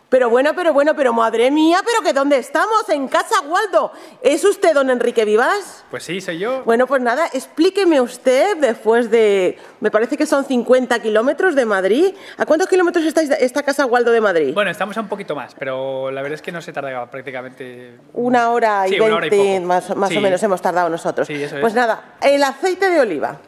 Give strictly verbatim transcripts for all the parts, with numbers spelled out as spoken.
Pero bueno, pero bueno, pero madre mía, pero que ¿dónde estamos? En Casa Waldo. ¿Es usted don Enrique Vivas? Pues sí, soy yo. Bueno, pues nada, explíqueme usted, después de, me parece que son cincuenta kilómetros de Madrid. ¿A cuántos kilómetros está esta Casa Waldo de Madrid? Bueno, estamos a un poquito más, pero la verdad es que no se tarda prácticamente... Una hora y sí, veinte, una hora y poco. más, más sí. o menos hemos tardado nosotros. Sí, eso es. Pues nada, el aceite de oliva.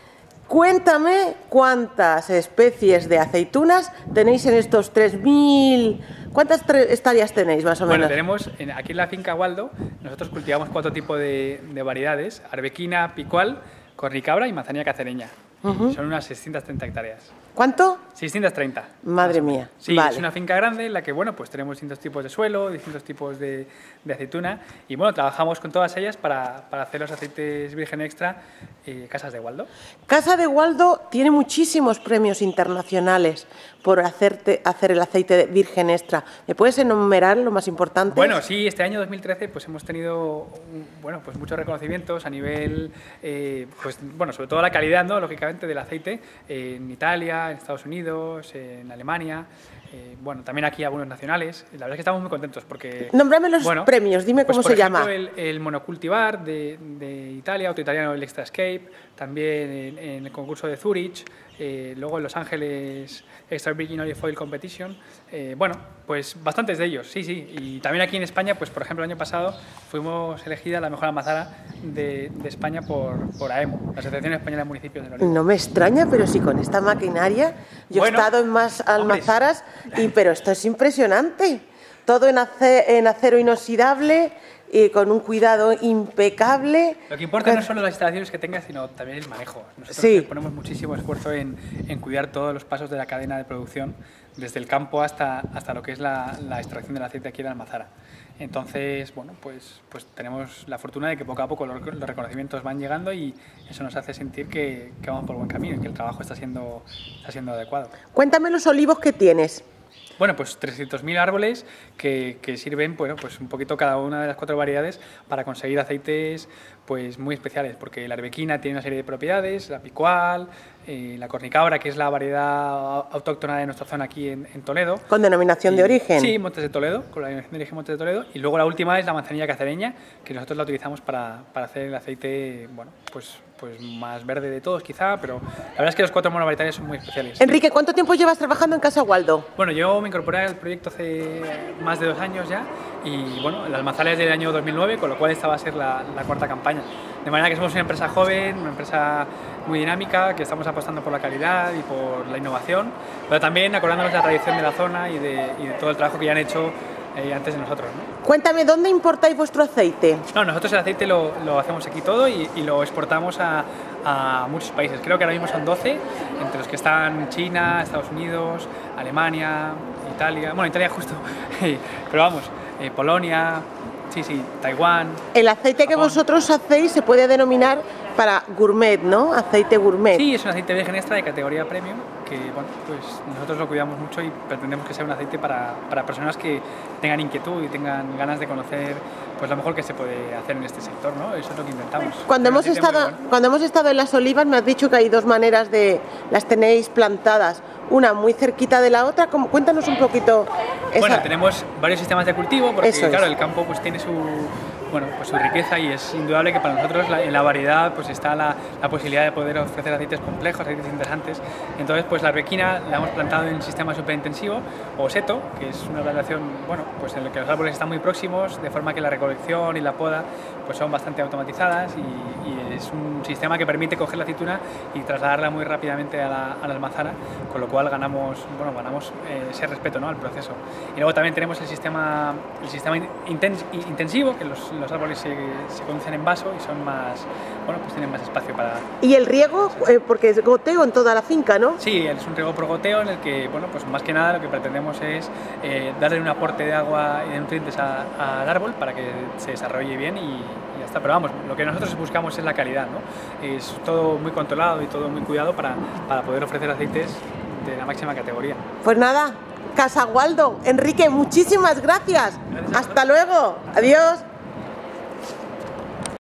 Cuéntame cuántas especies de aceitunas tenéis en estos tres mil... ¿Cuántas hectáreas tenéis, más o menos? Bueno, tenemos, en, aquí en la finca Waldo, nosotros cultivamos cuatro tipos de, de variedades: arbequina, picual, cornicabra y manzanilla cacereña. Uh-huh. Son unas seiscientas treinta hectáreas. ¿Cuánto? seiscientas treinta. Madre mía. Sí, vale. Es una finca grande en la que, bueno, pues tenemos distintos tipos de suelo, distintos tipos de, de aceituna y, bueno, trabajamos con todas ellas para, para hacer los aceites virgen extra eh, Casas de Waldo. Casa de Waldo tiene muchísimos premios internacionales por hacerte, hacer el aceite virgen extra. ¿Me puedes enumerar lo más importante? Bueno, sí, este año dos mil trece pues hemos tenido, bueno, pues muchos reconocimientos a nivel, eh, pues, bueno, sobre todo la calidad, ¿no?, lógicamente, del aceite eh, en Italia, en Estados Unidos, en Alemania, eh, bueno, también aquí algunos nacionales. La verdad es que estamos muy contentos porque... Nómbrame los bueno, premios, dime pues cómo por se ejemplo, llama. El, el monocultivar de, de Italia, otro italiano, el Extra Escape, también en, en el concurso de Zurich, eh, luego en Los Ángeles Extra Virgin Olive Oil Competition, eh, bueno, pues bastantes de ellos, sí, sí. Y también aquí en España, pues por ejemplo el año pasado fuimos elegida la mejor almazara de, de España por, por A E M O, la Asociación Española de Municipios del Olivo. No me extraña, pero sí, con esta maquinaria, yo bueno, he estado en más almazaras, y, pero esto es impresionante. Todo en, ace, en acero inoxidable, y con un cuidado impecable. Lo que importa no son las instalaciones que tengas, sino también el manejo. Nosotros sí. ponemos muchísimo esfuerzo en, en cuidar todos los pasos de la cadena de producción, desde el campo hasta, hasta lo que es la, la extracción del aceite aquí en Almazara. Entonces, bueno, pues, pues tenemos la fortuna de que poco a poco los, los reconocimientos van llegando y eso nos hace sentir que, que vamos por buen camino y que el trabajo está siendo, está siendo adecuado. Cuéntame los olivos que tienes. Bueno, pues trescientos mil árboles que, que sirven, bueno, pues un poquito cada una de las cuatro variedades para conseguir aceites pues muy especiales, porque la arbequina tiene una serie de propiedades, la picual, eh, la cornicabra, que es la variedad autóctona de nuestra zona aquí en, en Toledo. ¿Con denominación y, de origen? Sí, Montes de Toledo, con la denominación de origen Montes de Toledo. Y luego la última es la manzanilla cacereña, que nosotros la utilizamos para, para hacer el aceite, bueno, pues, pues más verde de todos quizá, pero la verdad es que los cuatro monovarietales son muy especiales. Enrique, ¿cuánto tiempo llevas trabajando en Casa Waldo? Bueno, yo me incorporé al proyecto hace más de dos años ya y bueno, la almazara es del año dos mil nueve, con lo cual esta va a ser la, la cuarta campaña. De manera que somos una empresa joven, una empresa muy dinámica, que estamos apostando por la calidad y por la innovación, pero también acordándonos de la tradición de la zona y de, y de todo el trabajo que ya han hecho eh, antes de nosotros, ¿no? Cuéntame, ¿dónde importáis vuestro aceite? No, nosotros el aceite lo, lo hacemos aquí todo y, y lo exportamos a, a muchos países. Creo que ahora mismo son doce, entre los que están China, Estados Unidos, Alemania, Italia, bueno, Italia justo, pero vamos, eh, Polonia, sí, sí, Taiwán. El aceite Japón. que vosotros hacéis se puede denominar para gourmet, ¿no? Aceite gourmet. Sí, es un aceite virgen extra de categoría premium, que bueno, pues nosotros lo cuidamos mucho y pretendemos que sea un aceite para, para personas que tengan inquietud y tengan ganas de conocer pues lo mejor que se puede hacer en este sector, ¿no? Eso es lo que intentamos. Cuando hemos, estado, bueno. cuando hemos estado en las olivas me has dicho que hay dos maneras de... las tenéis plantadas, una muy cerquita de la otra. Cuéntanos un poquito esa... Bueno, tenemos varios sistemas de cultivo porque Eso claro, es. el campo pues tiene su... bueno, pues su riqueza y es indudable que para nosotros la, en la variedad pues está la, la posibilidad de poder ofrecer aceites complejos, aceites interesantes. Entonces pues la arbequina la hemos plantado en el sistema superintensivo o seto, que es una plantación, bueno, pues en la que los árboles están muy próximos, de forma que la recolección y la poda pues son bastante automatizadas y, y es un sistema que permite coger la aceituna y trasladarla muy rápidamente a la, a la almazara, con lo cual ganamos, bueno, ganamos eh, ese respeto, ¿no?, al proceso. Y luego también tenemos el sistema, el sistema intens, intensivo, que los, los árboles se, se conducen en vaso y son más, bueno, pues tienen más espacio para... ¿Y el riego? Eh, porque es goteo en toda la finca, ¿no? Sí, es un riego por goteo en el que, bueno, pues más que nada lo que pretendemos es eh, darle un aporte de agua y de nutrientes al árbol para que se desarrolle bien y, y ya está. Pero vamos, lo que nosotros buscamos es la calidad, ¿no? Es todo muy controlado y todo muy cuidado para, para poder ofrecer aceites de la máxima categoría. Pues nada, Casa Waldo. Enrique, muchísimas gracias. Gracias. Hasta luego. Adiós.